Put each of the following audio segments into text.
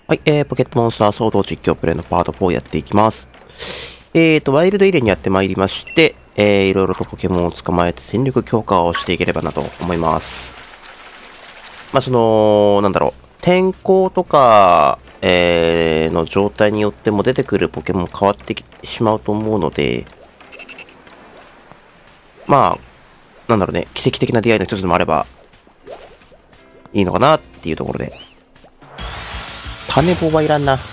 はい、ポケットモンスターソード実況プレイのパート4をやっていきます。ワイルドエリアにやってまいりまして、いろいろとポケモンを捕まえて戦力強化をしていければなと思います。まあ、天候とか、の状態によっても出てくるポケモン変わってしまうと思うので、まあ、奇跡的な出会いの一つでもあれば、いいのかなっていうところで。金棒はいらんな。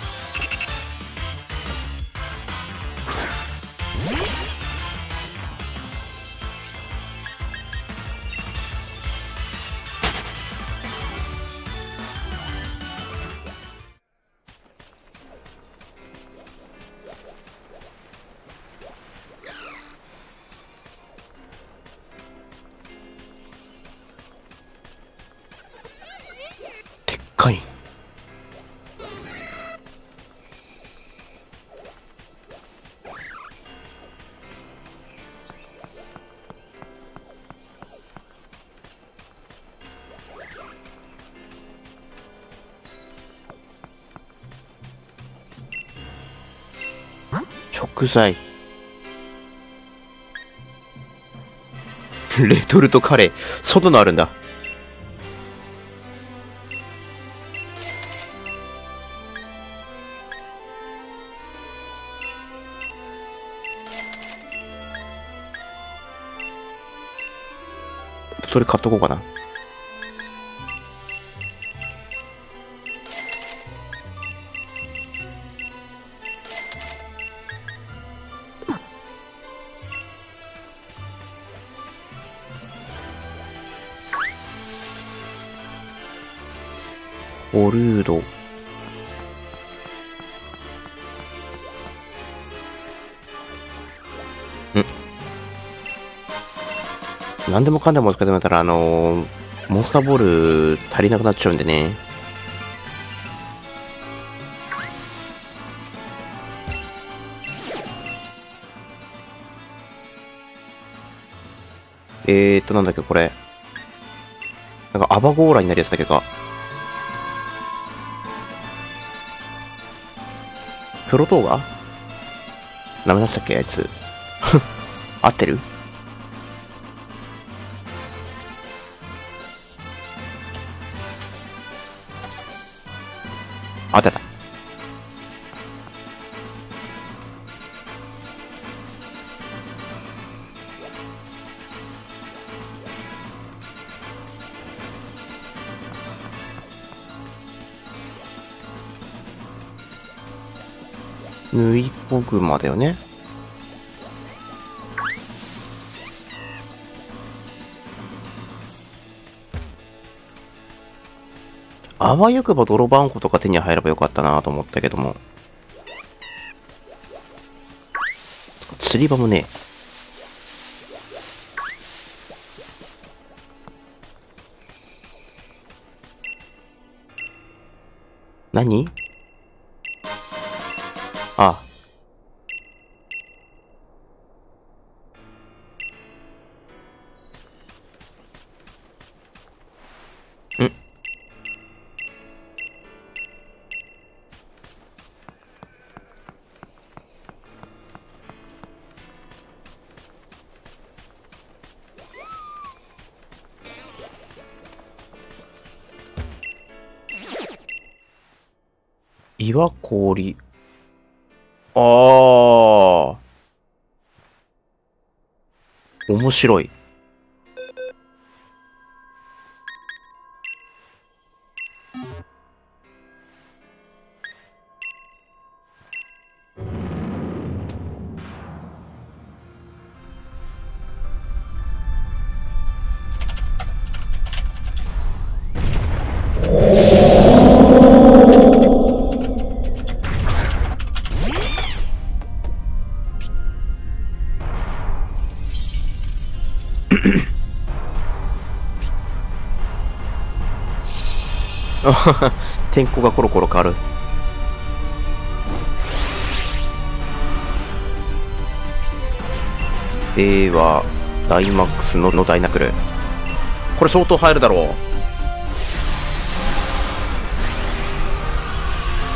でっかい。食材レトルトカレー、そんなのあるんだ。それ買っとこうかな。オルード。何でもかんでも使ってもらったら、モンスターボール足りなくなっちゃうんでね。なんだっけ、これ。なんか、アバゴーラになるやつだけか。プロトーガ名前だったっけあいつ。合ってる？合ってた。縫いポグマだよね。あわよくば泥バンコとか手に入ればよかったなと思ったけども。釣り場もね。何？あ。ん？岩氷。ああ。面白い。天候がコロコロ変わる。はダイマックスのダイナクル。これ相当入るだろう。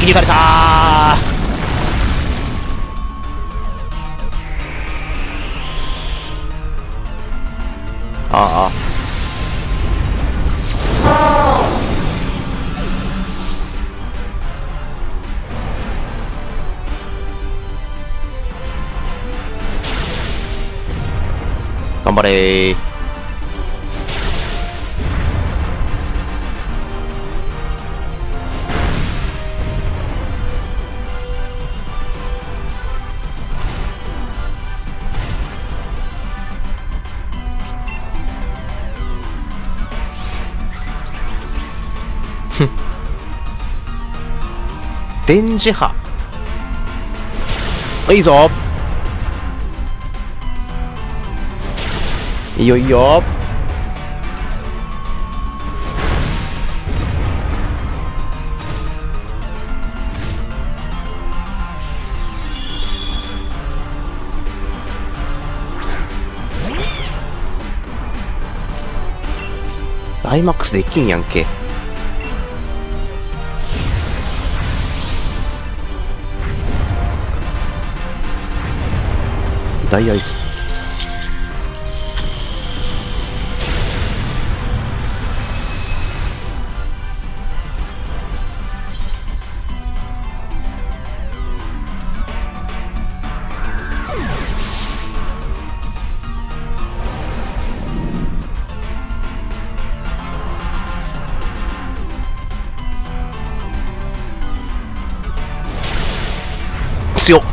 逃がれたー。ああ。頑張れー。電磁波。いいぞ。いいよいいよ。ダイマックスできんやんけ。大アイス。強っ。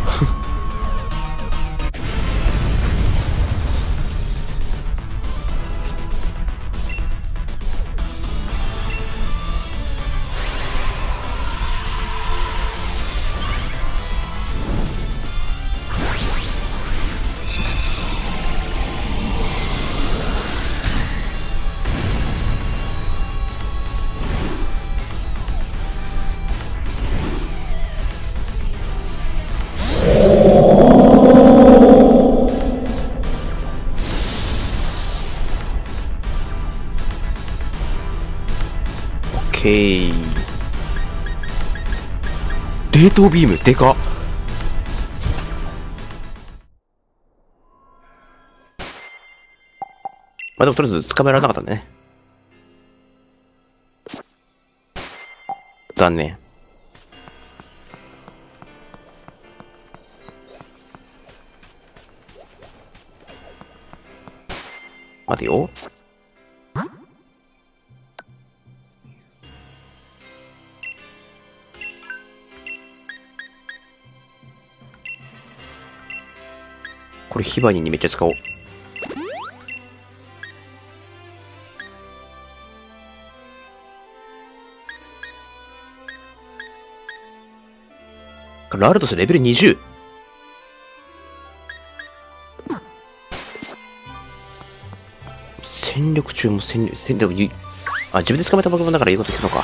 冷凍ビームでかっ。まあでもとりあえず捕まえられなかったね。残念。待てよ。これヒバニにめっちゃ使おう。ラルドスレベル 20。 戦力中も戦力、あ、自分で捕まえたポケモンだから言うこと聞くのか。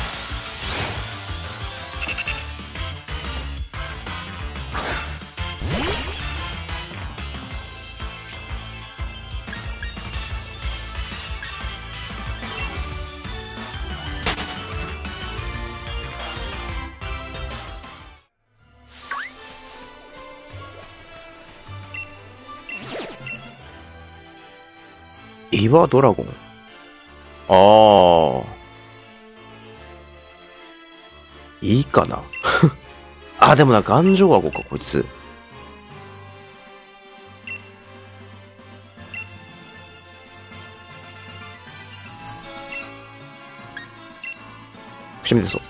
岩ドラゴン。ああ。いいかな。あ、でもな、頑丈顎か、こいつ。くしゃみでそう。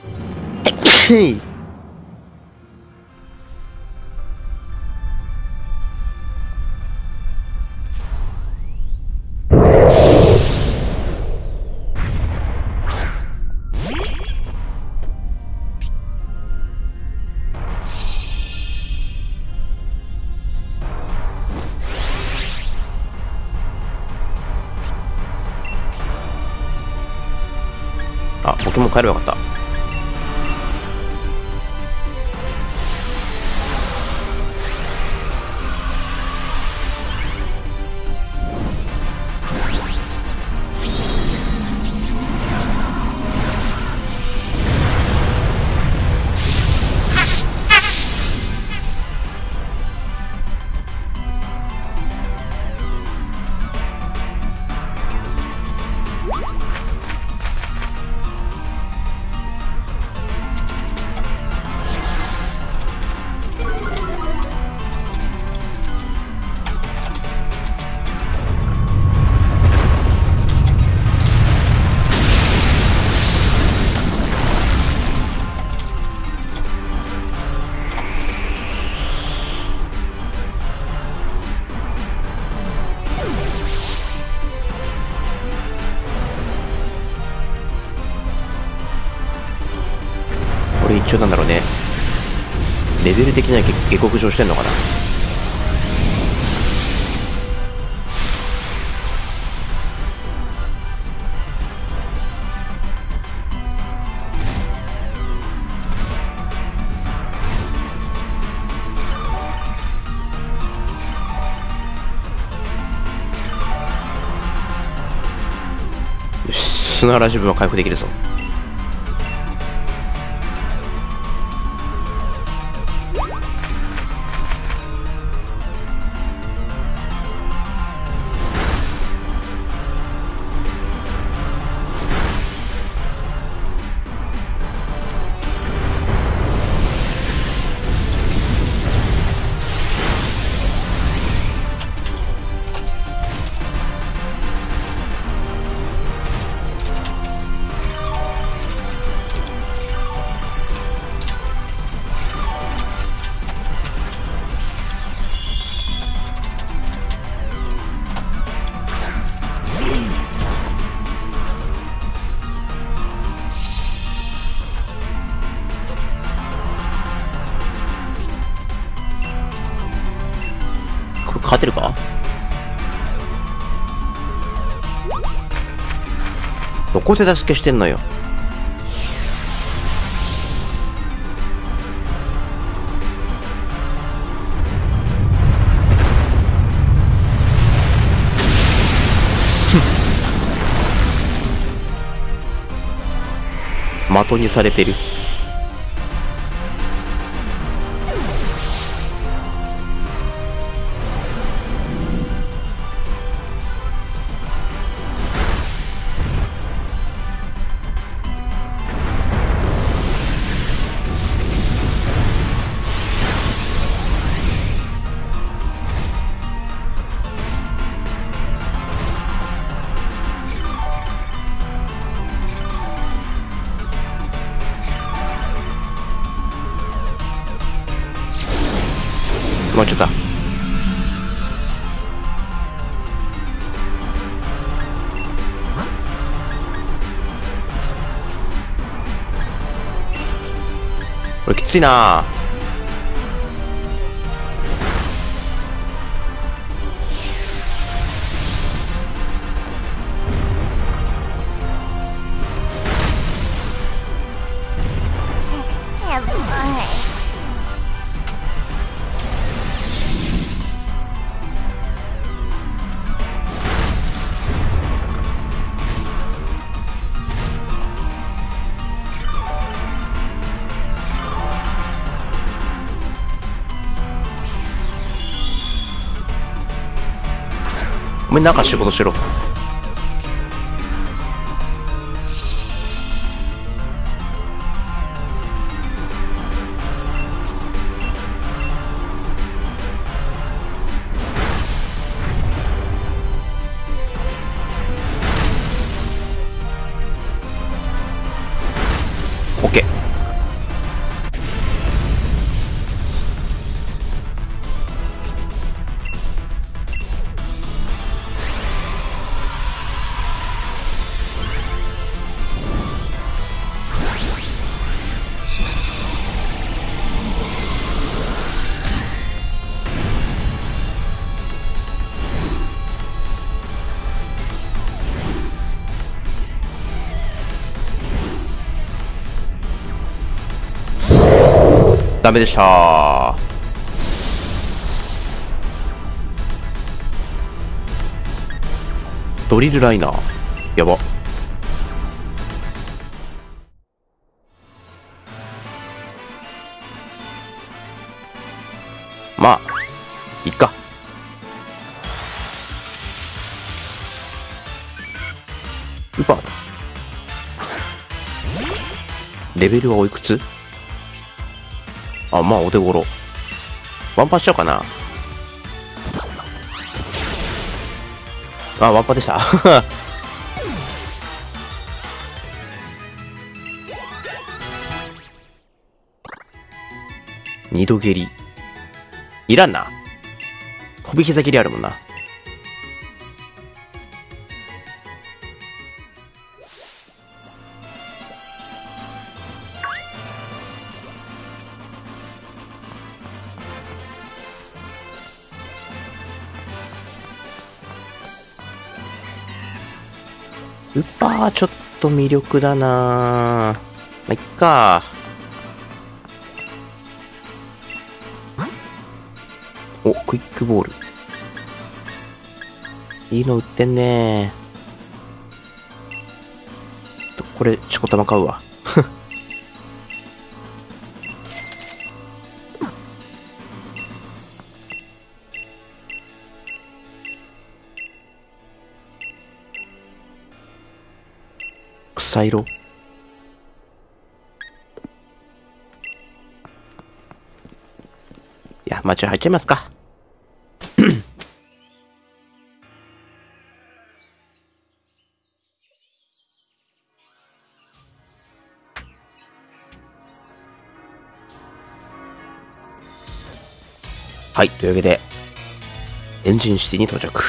あ、ポケモン変えればよかった。 れ一応なんだろうね。レベル的には下克上してんのかな。よし、砂嵐分は回復できるぞ。勝てるか。どこで助けしてんのよ。的にされてる。もうちょっと。これきついな。 やばい。 お前なんか仕事しろ。オッケー。ダメでした。ドリルライナーやば。まあいっか。ウパレベルはおいくつ。あ、まあお手頃。ワンパしちゃおうかな。あ、ワンパでした。二度蹴り。いらんな。飛び膝蹴りあるもんな。 ウッパーちょっと魅力だな。まあ、いっか。お、クイックボール。いいの売ってんね。これ、チコタマ買うわ。草色。いや、まあ、じゃあ入っちゃいますか。はい、というわけで、エンジンシティに到着。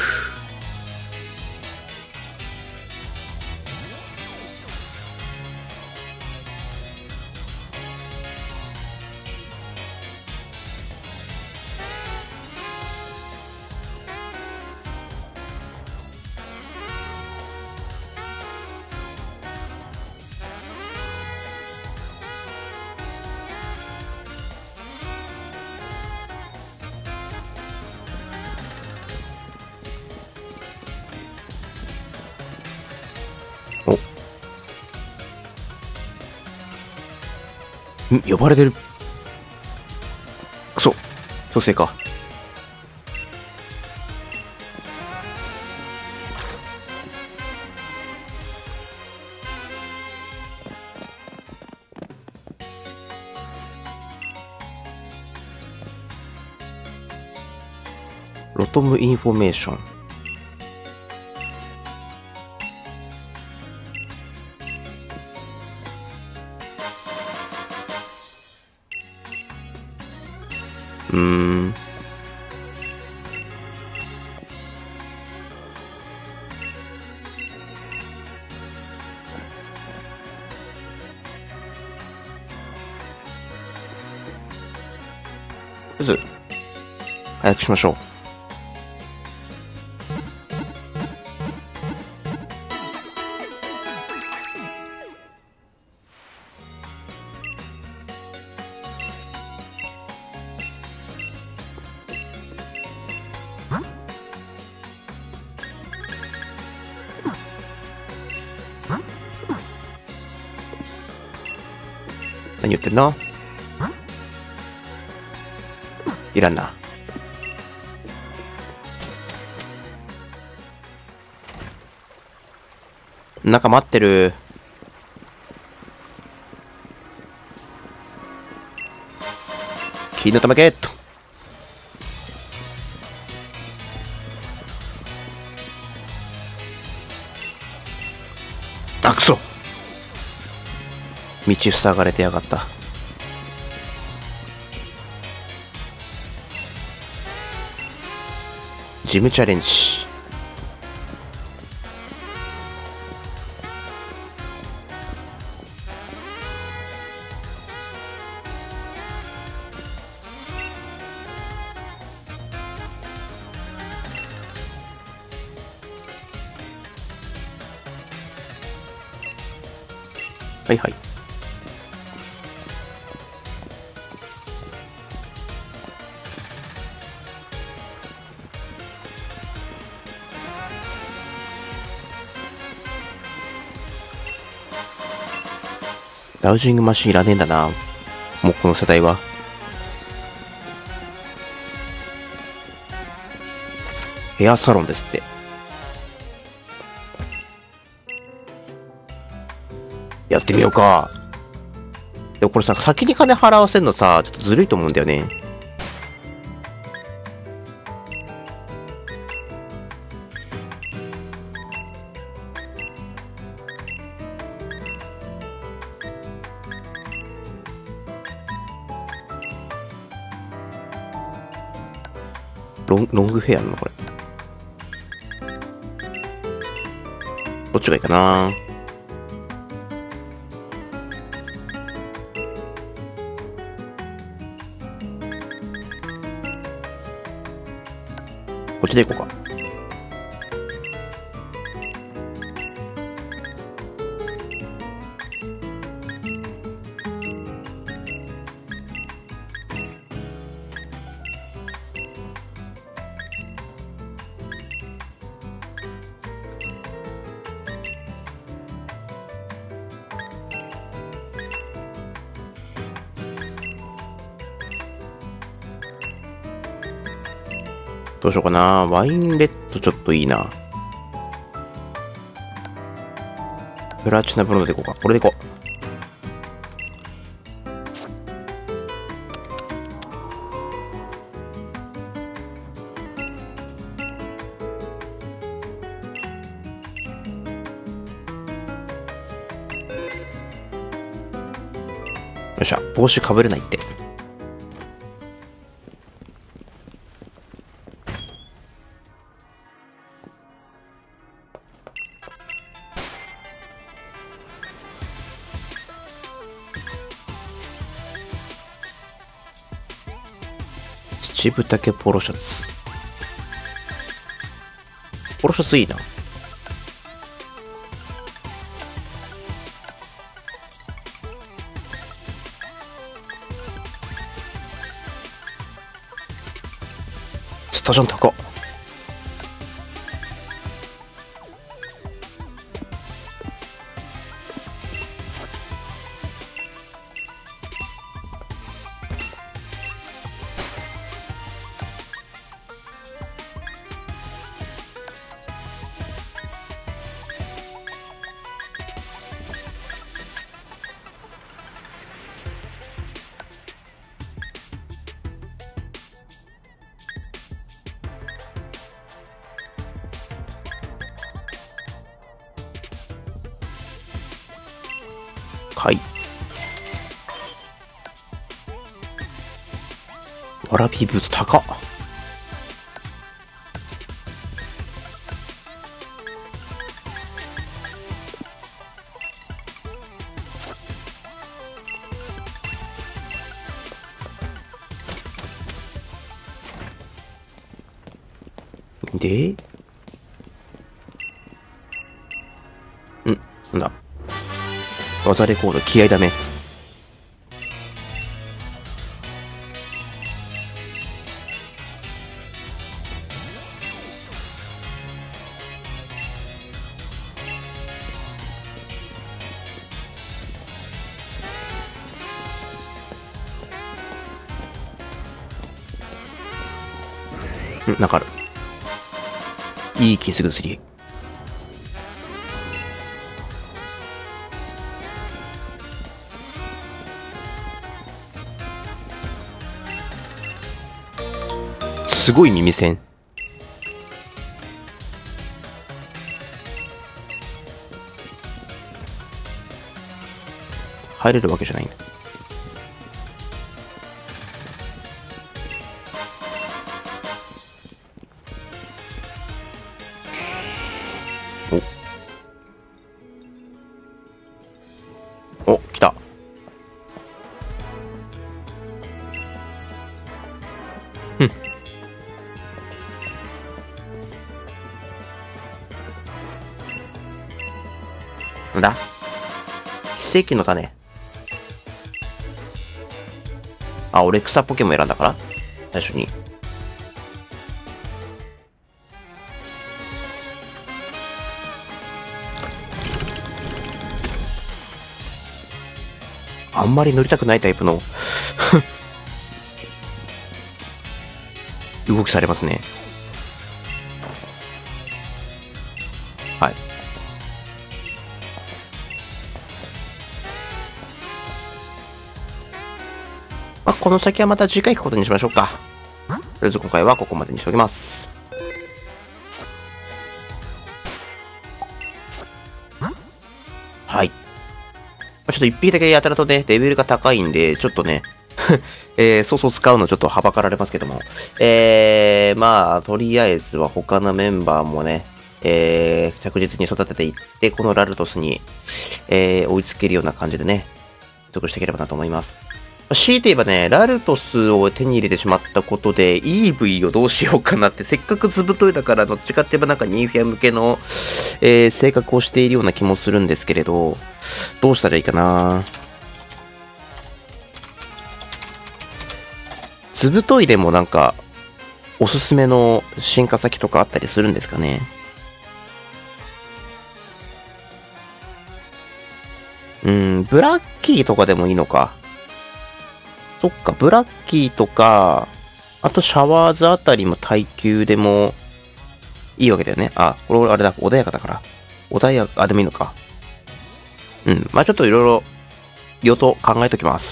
呼ばれてる。くそ、蘇生か。ロトムインフォメーション。まず、早くしましょう。何言ってんの？いらんな。中待ってる。金の玉ゲット。あ、くそ。道塞がれてやがった。ジムチャレンジ。はいはい。ダウジングマシンいらねえんだな。もうこの世代は。ヘアサロンですって。やってみようか。でもこれさ、先に金払わせるのさ、ちょっとずるいと思うんだよね。ロングヘアなのこれ。どっちがいいかな。こっちでいこうか。 どうしようかな。ワインレッドちょっといいな。プラチナブロンドでいこうか。これでいこう。よっしゃ、帽子かぶれないって。七分丈ポロシャツ。ポロシャツいいな。スタジャン高っ。はい。わらびブーツ高っ。で、なんだ。技レコード気合だね。なんかある。いい傷薬。すごい耳栓。入れるわけじゃないんだ。お、来た。なんだ？奇跡の種。あ、俺草ポケモン選んだから最初に。あんまり乗りたくないタイプの動きされますね。はい。まあ、この先はまた次回行くことにしましょうか。とりあえず今回はここまでにしておきます。はい。ちょっと一匹だけやたらとね、レベルが高いんで、ちょっとね、そうそう使うのちょっとはばかられますけども。まあ、とりあえずは他のメンバーもね、着実に育てていって、このラルトスに、追いつけるような感じでね、得していければなと思います。強いて言えばね、ラルトスを手に入れてしまったことで、EV をどうしようかなって、せっかくずぶといだから、どっちかって言えばなんかニーフィア向けの、性格をしているような気もするんですけれど、どうしたらいいかな。ずぶといでもなんか、おすすめの進化先とかあったりするんですかね。ブラッキーとかでもいいのか。そっか、ブラッキーとか、 あと、シャワーズあたりも耐久でもいいわけだよね。あ、これあれだ、穏やかだから。穏やか、でもいいのか。うん。まあちょっといろいろ、用途考えときます。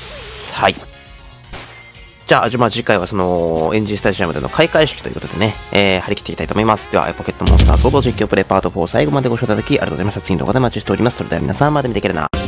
はい。じゃあ、まあ次回はその、エンジンスタジアムでの開会式ということでね、張り切っていきたいと思います。では、ポケットモンスター総合実況プレイパート4最後までご視聴いただきありがとうございました。次の動画でお待ちしております。それでは皆さんまで見ていけるな。